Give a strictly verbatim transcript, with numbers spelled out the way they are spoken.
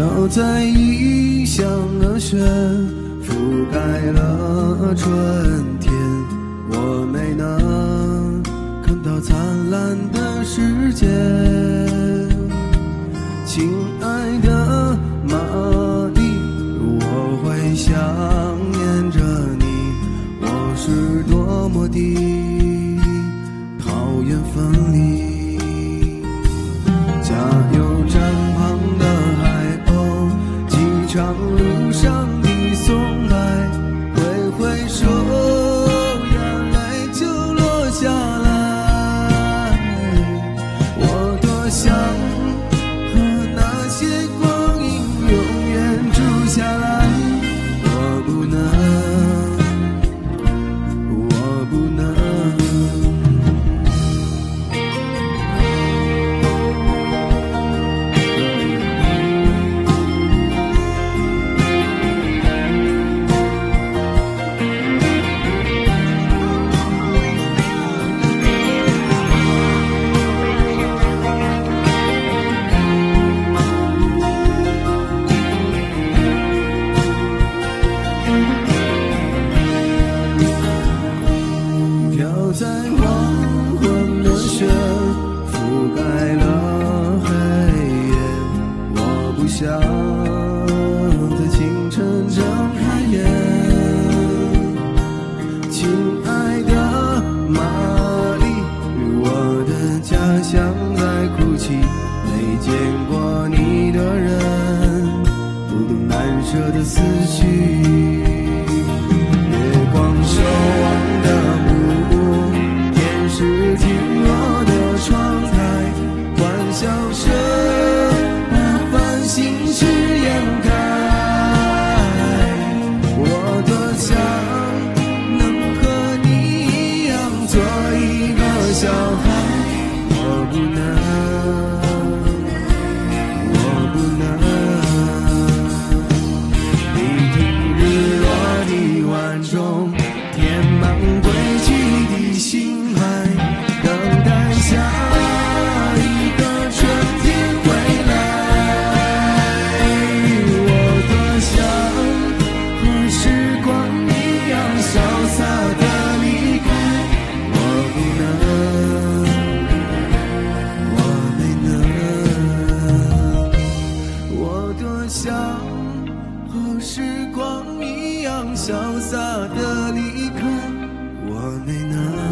飘在异乡的雪，覆盖了春天。我没能看到灿烂的世界。亲爱的玛丽，我会想念着你，我是多么的讨厌分离。加油站旁的海鸥，机场路上的松柏，挥挥手，眼泪就落下来。我多想和那些光阴永远住下来，我不能，我不能。飘在黄昏的雪，覆盖了黑夜。我不想在清晨睁开眼。亲爱的玛丽，我的家乡在哭泣，没见过你的人，不懂难舍的思绪。月光守望的是停落的窗台，欢笑声把繁星去掩盖。我多想能和你一样做一个小孩，我不能，我不能。你听日落的晚钟，填满归去的心海，等待下一个春天回来。我多想和时光一样潇洒的离开，我不能，我没能。我多想和时光一样潇洒的离开，我没能。